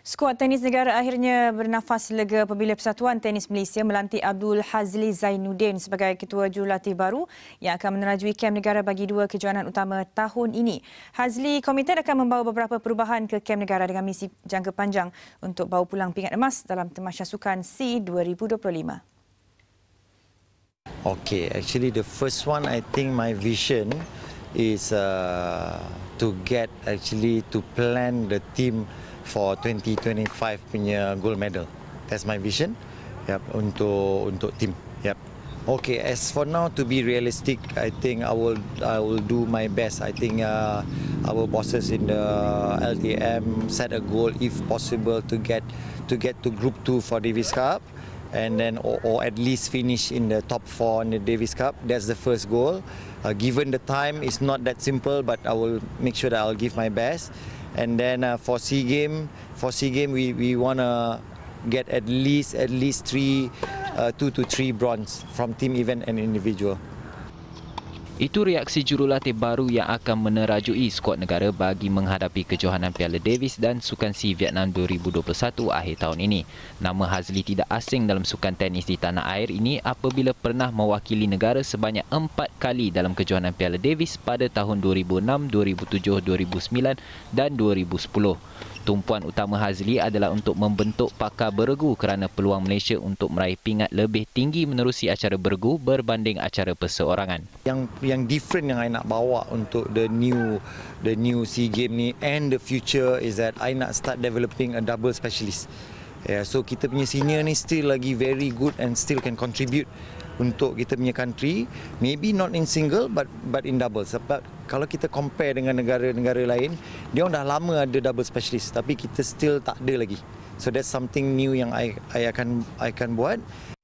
Skuad tenis negara akhirnya bernafas lega apabila Persatuan Tenis Malaysia melantik Abdul Hazli Zainuddin sebagai ketua jurulatih baru yang akan menerajui kem negara bagi dua kejohanan utama tahun ini. Hazli komited akan membawa beberapa perubahan ke kem negara dengan misi jangka panjang untuk bawa pulang pingat emas dalam Tamasya Sukan SEA 2025. Okay, actually the first one, I think my vision is to plan the team for 2025 punya gold medal. That's my vision. Yep, untuk team. Yep. Okay, as for now, to be realistic, I think I will do my best. I think our bosses in the LTM set a goal, if possible, to get to Group 2 for Davis Cup, and then or at least finish in the top 4 in the Davis Cup. That's the first goal. Given the time, it's not that simple, but I will make sure that I'll give my best. And then for SEA Games, we want to get at least 2 to 3 bronze from team event and individual. Itu reaksi jurulatih baru yang akan menerajui skuad negara bagi menghadapi kejohanan Piala Davis dan Sukan SEA Vietnam 2021 akhir tahun ini. Nama Hazli tidak asing dalam sukan tenis di tanah air ini apabila pernah mewakili negara sebanyak 4 kali dalam kejohanan Piala Davis pada tahun 2006, 2007, 2009 dan 2010. Tumpuan utama Hazli adalah untuk membentuk pakar beregu kerana peluang Malaysia untuk meraih pingat lebih tinggi menerusi acara beregu berbanding acara perseorangan. Yang different yang I nak bawa untuk the new SEA Games ni and the future is that I nak start developing a double specialist. Yeah, so kita punya senior ni still lagi very good and still can contribute untuk kita punya country, maybe not in single but in double. Sebab kalau kita compare dengan negara-negara lain, dia orang dah lama ada double specialist tapi kita still tak ada lagi. So that's something new yang I akan buat.